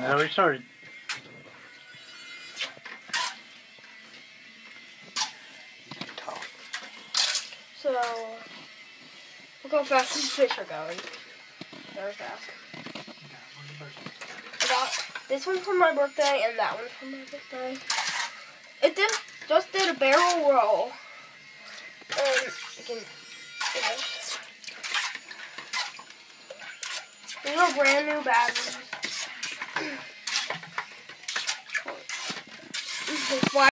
Now we started. So, look how fast these fish are going. Very fast. I got this one for my birthday and that one for my birthday. It just did a barrel roll. And you can see this. These are brand new batteries.